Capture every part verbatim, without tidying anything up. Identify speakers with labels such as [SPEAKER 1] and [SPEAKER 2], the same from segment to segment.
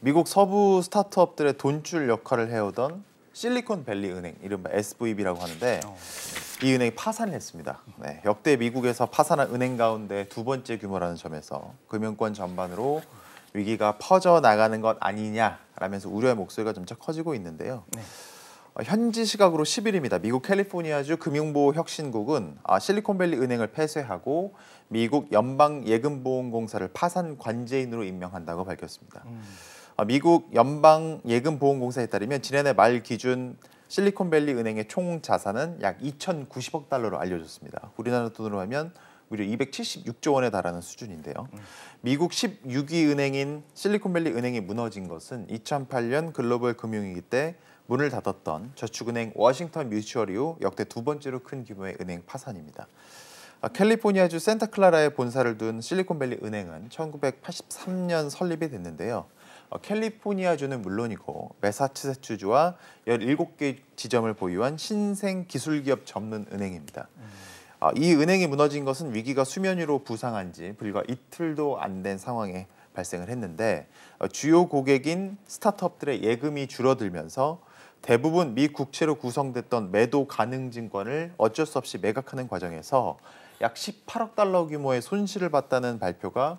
[SPEAKER 1] 미국 서부 스타트업들의 돈줄 역할을 해오던 실리콘밸리 은행, 이른바 에스브이비라고 하는데
[SPEAKER 2] 어.
[SPEAKER 1] 이 은행이 파산을 했습니다. 네, 역대 미국에서 파산한 은행 가운데 두 번째 규모라는 점에서 금융권 전반으로 위기가 퍼져나가는 것 아니냐라면서 우려의 목소리가 점차 커지고 있는데요.
[SPEAKER 2] 네.
[SPEAKER 1] 현지 시각으로 십 일입니다. 미국 캘리포니아주 금융보호혁신국은 실리콘밸리 은행을 폐쇄하고 미국 연방예금보험공사를 파산 관제인으로 임명한다고 밝혔습니다. 음. 미국 연방예금보험공사에 따르면 지난해 말 기준 실리콘밸리 은행의 총 자산은 약 이천구십억 달러로 알려졌습니다. 우리나라 돈으로 하면 무려 이백칠십육조 원에 달하는 수준인데요. 음. 미국 십육 위 은행인 실리콘밸리 은행이 무너진 것은 이천팔 년 글로벌 금융위기 때 문을 닫았던 저축은행 워싱턴 뮤추얼 이후 역대 두 번째로 큰 규모의 은행 파산입니다. 캘리포니아주 산타클라라에 본사를 둔 실리콘밸리 은행은 천구백팔십삼 년 설립이 됐는데요. 캘리포니아주는 물론이고 매사추세츠주와 열일곱 개 지점을 보유한 신생 기술기업 전문 은행입니다. 음. 이 은행이 무너진 것은 위기가 수면 위로 부상한 지 불과 이틀도 안 된 상황에 발생을 했는데 주요 고객인 스타트업들의 예금이 줄어들면서 대부분 미 국채로 구성됐던 매도 가능 증권을 어쩔 수 없이 매각하는 과정에서 약 십팔억 달러 규모의 손실을 봤다는 발표가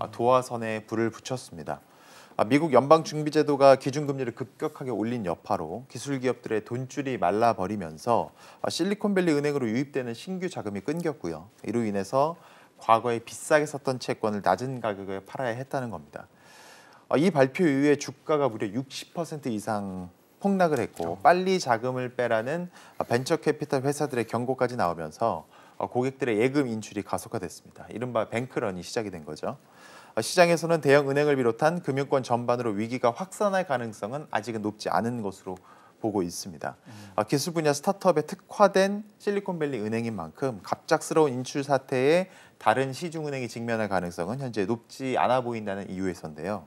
[SPEAKER 1] 도화선에 불을 붙였습니다. 미국 연방준비제도가 기준금리를 급격하게 올린 여파로 기술기업들의 돈줄이 말라버리면서 실리콘밸리 은행으로 유입되는 신규 자금이 끊겼고요. 이로 인해서 과거에 비싸게 샀던 채권을 낮은 가격에 팔아야 했다는 겁니다. 이 발표 이후에 주가가 무려 육십 퍼센트 이상 폭락을 했고 빨리 자금을 빼라는 벤처 캐피탈 회사들의 경고까지 나오면서 고객들의 예금 인출이 가속화됐습니다. 이른바 뱅크런이 시작이 된 거죠. 시장에서는 대형 은행을 비롯한 금융권 전반으로 위기가 확산할 가능성은 아직은 높지 않은 것으로 보고 있습니다. 음. 기술 분야 스타트업에 특화된 실리콘밸리 은행인 만큼 갑작스러운 인출 사태에 다른 시중은행이 직면할 가능성은 현재 높지 않아 보인다는 이유에서인데요.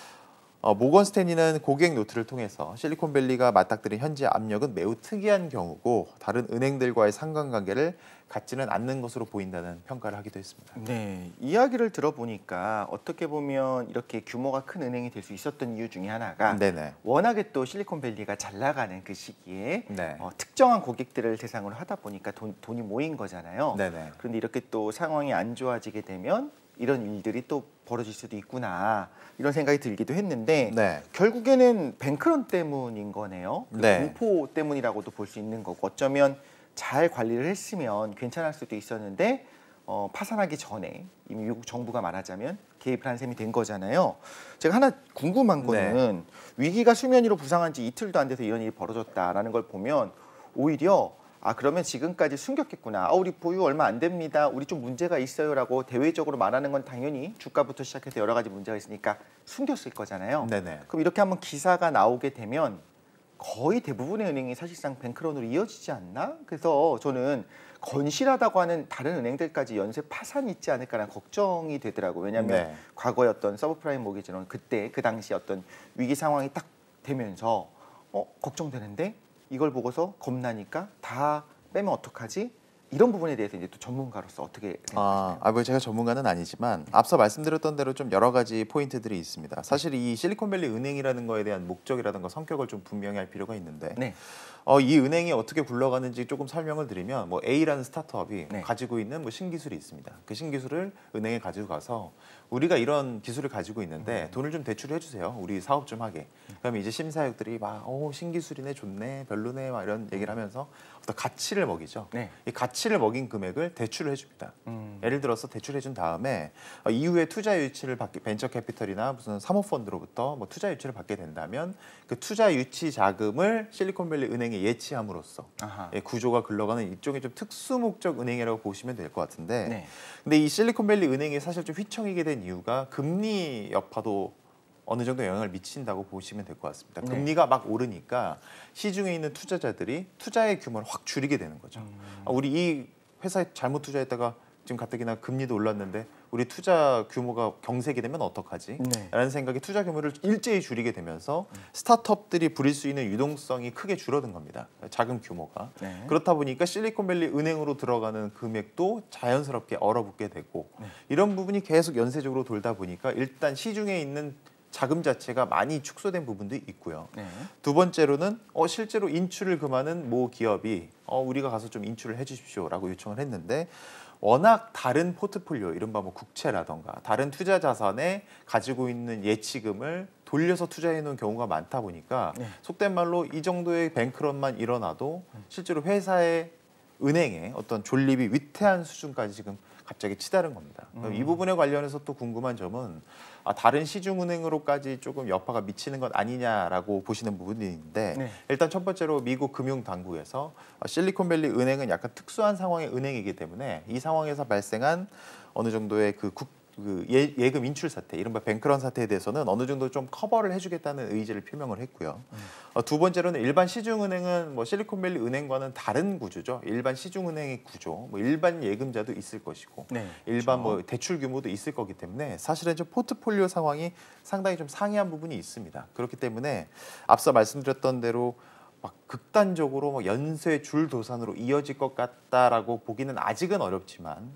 [SPEAKER 1] 어, 모건 스탠리는 고객 노트를 통해서 실리콘밸리가 맞닥뜨린 현재 압력은 매우 특이한 경우고 다른 은행들과의 상관관계를 갖지는 않는 것으로 보인다는 평가를 하기도 했습니다.
[SPEAKER 2] 네, 이야기를 들어보니까 어떻게 보면 이렇게 규모가 큰 은행이 될 수 있었던 이유 중에 하나가 네네. 워낙에 또 실리콘밸리가 잘 나가는 그 시기에 네. 어, 특정한 고객들을 대상으로 하다 보니까 돈, 돈이 모인 거잖아요. 네네. 그런데 이렇게 또 상황이 안 좋아지게 되면 이런 일들이 또 벌어질 수도 있구나 이런 생각이 들기도 했는데 네. 결국에는 뱅크런 때문인 거네요. 네. 공포 때문이라고도 볼 수 있는 거고 어쩌면 잘 관리를 했으면 괜찮을 수도 있었는데 어, 파산하기 전에 이미 미국 정부가 말하자면 개입을 한 셈이 된 거잖아요. 제가 하나 궁금한 거는 네. 위기가 수면 위로 부상한 지 이틀도 안 돼서 이런 일이 벌어졌다라는 걸 보면 오히려 아 그러면 지금까지 숨겼겠구나. 아, 우리 보유 얼마 안 됩니다. 우리 좀 문제가 있어요라고 대외적으로 말하는 건 당연히 주가부터 시작해서 여러 가지 문제가 있으니까 숨겼을 거잖아요. 네네. 그럼 이렇게 한번 기사가 나오게 되면 거의 대부분의 은행이 사실상 뱅크런으로 이어지지 않나? 그래서 저는 건실하다고 하는 다른 은행들까지 연쇄 파산이 있지 않을까라는 걱정이 되더라고요. 왜냐하면 네. 과거의 어떤 서브프라임 모기지론 그때 그 당시 어떤 위기 상황이 딱 되면서 어 걱정되는데 이걸 보고서 겁나니까 다 빼면 어떡하지? 이런 부분에 대해서 이제 또 전문가로서 어떻게 생각하시나요?
[SPEAKER 1] 아, 뭐 제가 전문가는 아니지만 앞서 말씀드렸던 대로 좀 여러 가지 포인트들이 있습니다. 사실 이 실리콘밸리 은행이라는 거에 대한 목적이라든가 성격을 좀 분명히 할 필요가 있는데 네. 어, 이 은행이 어떻게 굴러가는지 조금 설명을 드리면 뭐 A라는 스타트업이 네. 가지고 있는 뭐 신기술이 있습니다. 그 신기술을 은행에 가지고 가서 우리가 이런 기술을 가지고 있는데 음. 돈을 좀 대출해 주세요. 우리 사업 좀 하게. 그러면 이제 심사역들이 막 오, 신기술이네, 좋네, 별로네 막 이런 얘기를 하면서 어떤 가치를 먹이죠. 네. 이 가치를 먹인 금액을 대출을 해줍니다. 음. 예를 들어서 대출해 준 다음에 어, 이후에 투자 유치를 받게 벤처 캐피털이나 무슨 사모펀드로부터 뭐 투자 유치를 받게 된다면 그 투자 유치 자금을 실리콘밸리 은행에 예치함으로써 예, 구조가 굴러가는 일종의 좀 특수 목적 은행이라고 보시면 될 것 같은데 네. 근데 이 실리콘밸리 은행이 사실 좀 휘청이게 된 이유가 금리 여파도 어느 정도 영향을 미친다고 보시면 될 것 같습니다. 네. 금리가 막 오르니까 시중에 있는 투자자들이 투자의 규모를 확 줄이게 되는 거죠. 음. 아, 우리 이 회사에 잘못 투자했다가 지금 가뜩이나 금리도 올랐는데 우리 투자 규모가 경색이 되면 어떡하지? 네. 라는 생각에 투자 규모를 일제히 줄이게 되면서 음. 스타트업들이 부릴 수 있는 유동성이 크게 줄어든 겁니다. 자금 규모가. 네. 그렇다 보니까 실리콘밸리 은행으로 들어가는 금액도 자연스럽게 얼어붙게 되고 네. 이런 부분이 계속 연쇄적으로 돌다 보니까 일단 시중에 있는 자금 자체가 많이 축소된 부분도 있고요.
[SPEAKER 2] 네.
[SPEAKER 1] 두 번째로는 어, 실제로 인출을 금하는 모 기업이 어, 우리가 가서 좀 인출을 해주십시오라고 요청을 했는데 워낙 다른 포트폴리오, 이른바 뭐 국채라던가 다른 투자 자산에 가지고 있는 예치금을 돌려서 투자해 놓은 경우가 많다 보니까 네. 속된 말로 이 정도의 뱅크런만 일어나도 실제로 회사의 은행의 어떤 존립이 위태한 수준까지 지금 갑자기 치달은 겁니다. 음. 이 부분에 관련해서 또 궁금한 점은 아, 다른 시중은행으로까지 조금 여파가 미치는 것 아니냐라고 보시는 부분이 있는데 네. 일단 첫 번째로 미국 금융당국에서 실리콘밸리 은행은 약간 특수한 상황의 은행이기 때문에 이 상황에서 발생한 어느 정도의 그 국 그 예, 예금 인출 사태, 이른바 뱅크런 사태에 대해서는 어느 정도 좀 커버를 해주겠다는 의지를 표명을 했고요. 음. 어, 두 번째로는 일반 시중은행은 뭐 실리콘밸리 은행과는 다른 구조죠. 일반 시중은행의 구조, 뭐 일반 예금자도 있을 것이고, 네, 일반 그렇죠. 뭐 대출 규모도 있을 거기 때문에 사실은 좀 포트폴리오 상황이 상당히 좀 상이한 부분이 있습니다. 그렇기 때문에 앞서 말씀드렸던 대로 막 극단적으로 뭐 연쇄 줄도산으로 이어질 것 같다라고 보기는 아직은 어렵지만.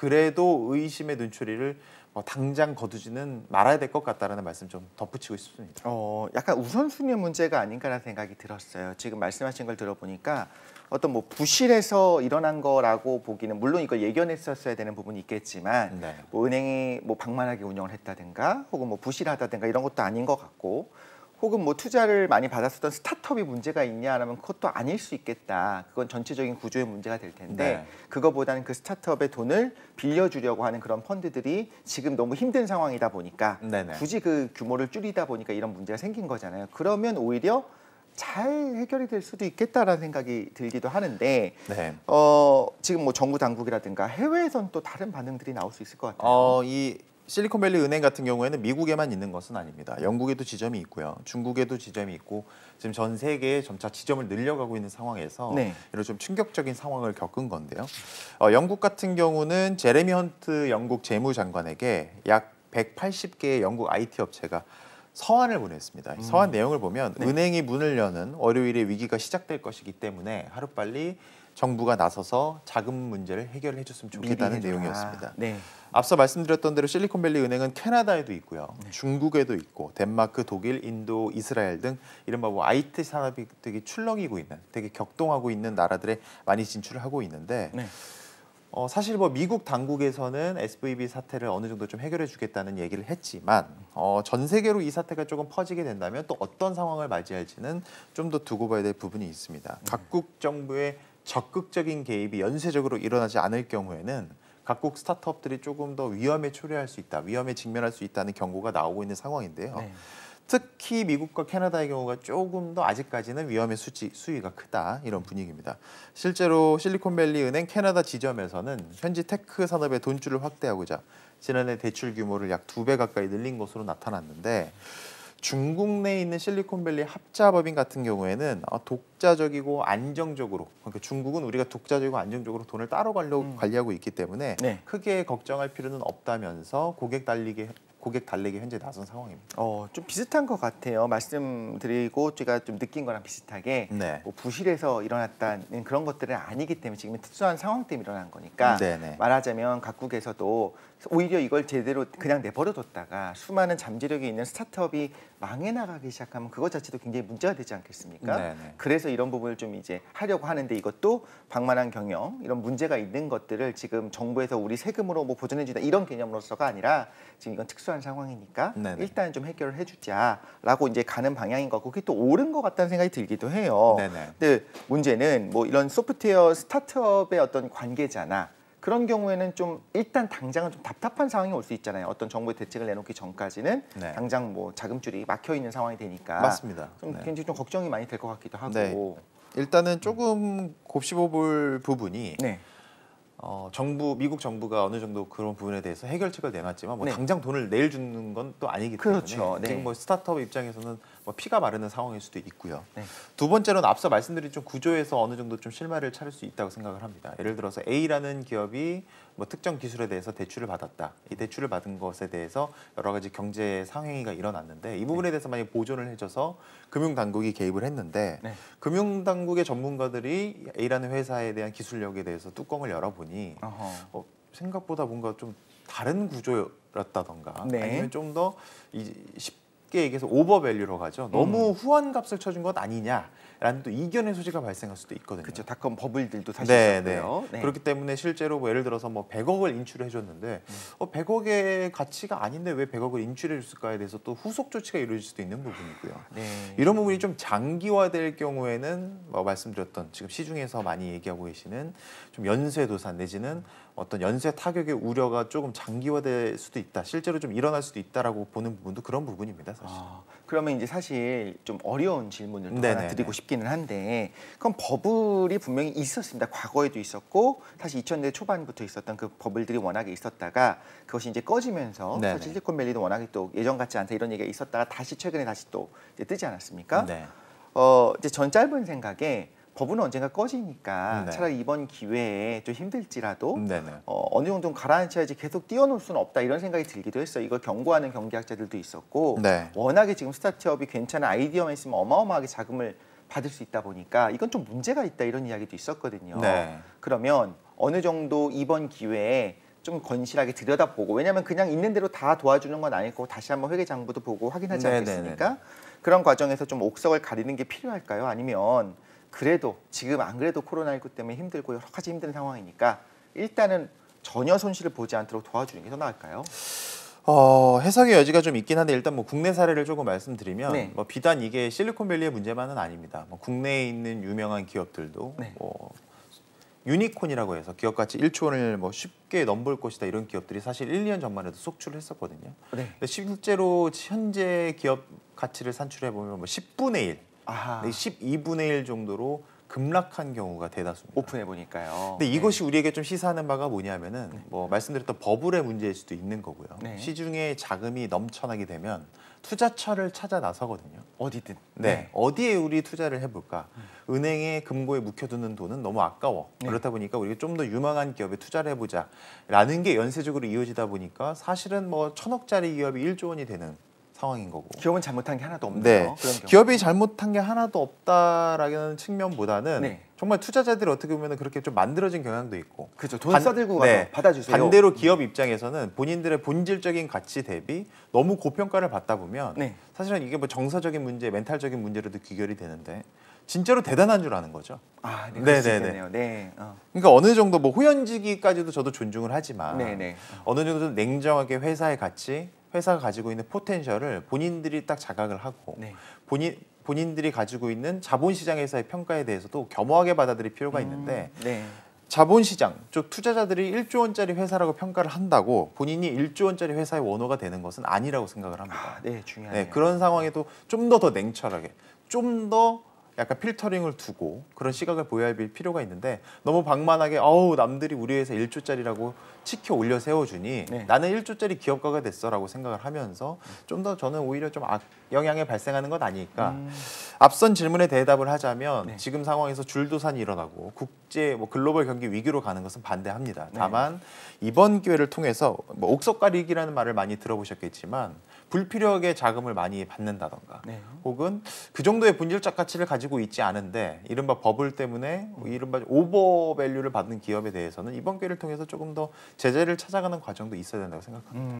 [SPEAKER 1] 그래도 의심의 눈초리를 뭐 당장 거두지는 말아야 될 것 같다라는 말씀 좀 덧붙이고 싶습니다.
[SPEAKER 2] 어, 약간 우선순위의 문제가 아닌가라는 생각이 들었어요. 지금 말씀하신 걸 들어보니까 어떤 뭐 부실해서 일어난 거라고 보기는 물론 이걸 예견했었어야 되는 부분이 있겠지만 네. 뭐 은행이 뭐 방만하게 운영을 했다든가 혹은 뭐 부실하다든가 이런 것도 아닌 것 같고. 혹은 뭐 투자를 많이 받았었던 스타트업이 문제가 있냐라면 그것도 아닐 수 있겠다. 그건 전체적인 구조의 문제가 될 텐데 네. 그거보다는 그 스타트업의 돈을 빌려주려고 하는 그런 펀드들이 지금 너무 힘든 상황이다 보니까 네네. 굳이 그 규모를 줄이다 보니까 이런 문제가 생긴 거잖아요. 그러면 오히려 잘 해결이 될 수도 있겠다라는 생각이 들기도 하는데 네. 어, 지금 뭐 정부 당국이라든가 해외에선 또 다른 반응들이 나올 수 있을 것 같아요.
[SPEAKER 1] 어, 이 실리콘밸리 은행 같은 경우에는 미국에만 있는 것은 아닙니다. 영국에도 지점이 있고요. 중국에도 지점이 있고 지금 전 세계에 점차 지점을 늘려가고 있는 상황에서 네. 이런 좀 충격적인 상황을 겪은 건데요. 어, 영국 같은 경우는 제레미 헌트 영국 재무장관에게 약 백팔십 개의 영국 아이티 업체가 서한을 보냈습니다. 음. 서한 내용을 보면 네. 은행이 문을 여는 월요일에 위기가 시작될 것이기 때문에 하루빨리 정부가 나서서 자금 문제를 해결해 줬으면 좋겠다는 내용이었습니다. 네. 앞서 말씀드렸던 대로 실리콘밸리 은행은 캐나다에도 있고요. 네. 중국에도 있고 덴마크, 독일, 인도, 이스라엘 등 이른바 뭐 아이티 산업이 되게 출렁이고 있는, 되게 격동하고 있는 나라들에 많이 진출을 하고 있는데 네. 어, 사실 뭐 미국 당국에서는 에스브이비 사태를 어느 정도 좀 해결해 주겠다는 얘기를 했지만 어, 전 세계로 이 사태가 조금 퍼지게 된다면 또 어떤 상황을 맞이할지는 좀 더 두고 봐야 될 부분이 있습니다. 네. 각국 정부의 적극적인 개입이 연쇄적으로 일어나지 않을 경우에는 각국 스타트업들이 조금 더 위험에 초래할 수 있다, 위험에 직면할 수 있다는 경고가 나오고 있는 상황인데요. 네. 특히 미국과 캐나다의 경우가 조금 더 아직까지는 위험의 수치, 수위가 크다 이런 분위기입니다. 실제로 실리콘밸리 은행 캐나다 지점에서는 현지 테크 산업의 돈줄을 확대하고자 지난해 대출 규모를 약 두 배 가까이 늘린 것으로 나타났는데 중국 내에 있는 실리콘밸리 합자법인 같은 경우에는 독자적이고 안정적으로, 그러니까 중국은 우리가 독자적이고 안정적으로 돈을 따로 음. 관리하고 있기 때문에 네. 크게 걱정할 필요는 없다면서 고객 달리기 고객 달래기 현재 나선 상황입니다.
[SPEAKER 2] 어, 좀 비슷한 것 같아요. 말씀드리고 제가 좀 느낀 거랑 비슷하게 네. 뭐 부실해서 일어났다는 그런 것들은 아니기 때문에 지금 특수한 상황 때문에 일어난 거니까 네네. 말하자면 각국에서도 오히려 이걸 제대로 그냥 내버려뒀다가 수많은 잠재력이 있는 스타트업이 망해 나가기 시작하면 그것 자체도 굉장히 문제가 되지 않겠습니까? 네네. 그래서 이런 부분을 좀 이제 하려고 하는데 이것도 방만한 경영, 이런 문제가 있는 것들을 지금 정부에서 우리 세금으로 뭐 보존해주다 이런 개념으로서가 아니라 지금 이건 특수한 상황이니까 네네. 일단 좀 해결을 해주자라고 이제 가는 방향인 것 같고 그게 또 옳은 것 같다는 생각이 들기도 해요. 네네. 근데 문제는 뭐 이런 소프트웨어 스타트업의 어떤 관계자나 그런 경우에는 좀 일단 당장은 좀 답답한 상황이 올 수 있잖아요. 어떤 정부의 대책을 내놓기 전까지는 네. 당장 뭐 자금줄이 막혀 있는 상황이 되니까
[SPEAKER 1] 맞습니다.
[SPEAKER 2] 좀 네. 굉장히 좀 걱정이 많이 될 것 같기도 하고
[SPEAKER 1] 네. 일단은 조금 곱씹어볼 부분이 네. 어, 정부 미국 정부가 어느 정도 그런 부분에 대해서 해결책을 내놨지만 뭐 네. 당장 돈을 내일 주는 건 또 아니기 때문에
[SPEAKER 2] 그렇죠. 네.
[SPEAKER 1] 지금 뭐 스타트업 입장에서는 뭐 피가 마르는 상황일 수도 있고요. 네. 두 번째로는 앞서 말씀드린 좀 구조에서 어느 정도 좀 실마리를 찾을 수 있다고 생각을 합니다. 예를 들어서 A라는 기업이 뭐 특정 기술에 대해서 대출을 받았다. 이 대출을 받은 것에 대해서 여러 가지 경제 상행위가 일어났는데 이 부분에 대해서 만약 보존을 해줘서 금융당국이 개입을 했는데 네. 금융당국의 전문가들이 A라는 회사에 대한 기술력에 대해서 뚜껑을 열어보니 어, 생각보다 뭔가 좀 다른 구조였다던가 네. 아니면 좀 더 쉽게 얘기해서 오버밸류로 가죠. 너무 음. 후한 값을 쳐준 것 아니냐라는 또 이견의 소지가 발생할 수도 있거든요.
[SPEAKER 2] 그렇죠. 닷컴 버블들도 사실 네, 있었고요.
[SPEAKER 1] 네. 네. 그렇기 때문에 실제로 뭐 예를 들어서 뭐 백억을 인출해 줬는데 음. 어, 백억의 가치가 아닌데 왜 백억을 인출해 줬을까에 대해서 또 후속 조치가 이루어질 수도 있는 부분이고요. 네. 이런 부분이 좀 장기화될 경우에는 뭐 말씀드렸던 지금 시중에서 많이 얘기하고 계시는 좀 연쇄 도산 내지는 어떤 연쇄 타격의 우려가 조금 장기화될 수도 있다. 실제로 좀 일어날 수도 있다라고 보는 부분도 그런 부분입니다, 사실.
[SPEAKER 2] 아, 그러면 이제 사실 좀 어려운 질문을 또 하나 드리고 싶기는 한데, 그럼 버블이 분명히 있었습니다. 과거에도 있었고, 사실 이천 년대 초반부터 있었던 그 버블들이 워낙에 있었다가 그것이 이제 꺼지면서 네네. 사실 실리콘밸리도 워낙에 또 예전 같지 않다 이런 얘기가 있었다가 다시 최근에 다시 또 이제 뜨지 않았습니까? 네. 어, 이제 전 짧은 생각에 버블은 언젠가 꺼지니까 네. 차라리 이번 기회에 좀 힘들지라도 어, 어느 정도는 가라앉혀야지 계속 띄워놓을 수는 없다 이런 생각이 들기도 했어요. 이걸 경고하는 경제학자들도 있었고 네. 워낙에 지금 스타트업이 괜찮은 아이디어만 있으면 어마어마하게 자금을 받을 수 있다 보니까 이건 좀 문제가 있다 이런 이야기도 있었거든요. 네. 그러면 어느 정도 이번 기회에 좀 건실하게 들여다보고, 왜냐하면 그냥 있는 대로 다 도와주는 건 아닐 거고 다시 한번 회계장부도 보고 확인하지 네네네네. 않겠습니까? 그런 과정에서 좀 옥석을 가리는 게 필요할까요? 아니면 그래도 지금 안 그래도 코로나십구 때문에 힘들고 여러 가지 힘든 상황이니까 일단은 전혀 손실을 보지 않도록 도와주는 게 더 나을까요?
[SPEAKER 1] 어, 해석의 여지가 좀 있긴 한데 일단 뭐 국내 사례를 조금 말씀드리면 네. 뭐 비단 이게 실리콘밸리의 문제만은 아닙니다. 뭐 국내에 있는 유명한 기업들도 네. 뭐 유니콘이라고 해서 기업 가치 일조 원을 뭐 쉽게 넘볼 것이다 이런 기업들이 사실 일 년 전만 해도 속출을 했었거든요. 네. 근데 실제로 현재 기업 가치를 산출해 보면 뭐 십분의 일, 아하. 십이분의 일 정도로 급락한 경우가 대다수입니다.
[SPEAKER 2] 오픈해 보니까요.
[SPEAKER 1] 근데 이것이 네. 우리에게 좀 시사하는 바가 뭐냐면은 네. 뭐 말씀드렸던 버블의 문제일 수도 있는 거고요. 네. 시중에 자금이 넘쳐나게 되면 투자처를 찾아 나서거든요.
[SPEAKER 2] 어디든.
[SPEAKER 1] 네. 네. 어디에 우리 투자를 해볼까? 음. 은행에 금고에 묵혀두는 돈은 너무 아까워. 네. 그렇다 보니까 우리가 좀 더 유망한 기업에 투자를 해보자라는 게 연쇄적으로 이어지다 보니까 사실은 뭐 천억짜리 기업이 일조 원이 되는 상황인 거고.
[SPEAKER 2] 기업은 잘못한 게 하나도 없네요.
[SPEAKER 1] 네. 그런 기업이 잘못한 게 하나도 없다라는 측면보다는 네. 정말 투자자들이 어떻게 보면 그렇게 좀 만들어진 경향도 있고.
[SPEAKER 2] 그렇죠. 돈 써들고 가서 네. 받아주세요.
[SPEAKER 1] 반대로 기업 입장에서는 본인들의 본질적인 가치 대비 너무 고평가를 받다 보면 네. 사실은 이게 뭐 정서적인 문제, 멘탈적인 문제로도 귀결이 되는데 진짜로 대단한 줄 아는 거죠.
[SPEAKER 2] 아, 네, 그럴 수 있겠네요. 네. 어.
[SPEAKER 1] 그러니까 어느 정도 뭐 후연지기까지도 저도 존중을 하지만
[SPEAKER 2] 네네.
[SPEAKER 1] 어느 정도 냉정하게 회사의 가치, 회사가 가지고 있는 포텐셜을 본인들이 딱 자각을 하고 네. 본인 본인들이 가지고 있는 자본시장에서의 평가에 대해서도 겸허하게 받아들일 필요가 음, 있는데 네. 자본시장, 즉 투자자들이 일조 원짜리 회사라고 평가를 한다고 본인이 일조 원짜리 회사의 원호가 되는 것은 아니라고 생각을 합니다.
[SPEAKER 2] 아, 네, 중요해요.
[SPEAKER 1] 네, 그런 상황에도 좀 더 더 냉철하게, 좀 더 약간 필터링을 두고 그런 시각을 보여야 할 필요가 있는데 너무 방만하게 어우 남들이 우리 회사 일조짜리라고 치켜 올려 세워주니 네. 나는 일조짜리 기업가가 됐어라고 생각을 하면서 좀 더 저는 오히려 좀 악 영향이 발생하는 것 아닐까. 음. 앞선 질문에 대답을 하자면 네. 지금 상황에서 줄도산이 일어나고 국제 뭐 글로벌 경기 위기로 가는 것은 반대합니다. 네. 다만 이번 기회를 통해서 뭐 옥석가리기라는 말을 많이 들어보셨겠지만 불필요하게 자금을 많이 받는다던가 네. 혹은 그 정도의 본질적 가치를 가지고 있지 않은데 이른바 버블 때문에 이른바 오버밸류를 받는 기업에 대해서는 이번 기회를 통해서 조금 더 제재를 찾아가는 과정도 있어야 된다고 생각합니다. 음.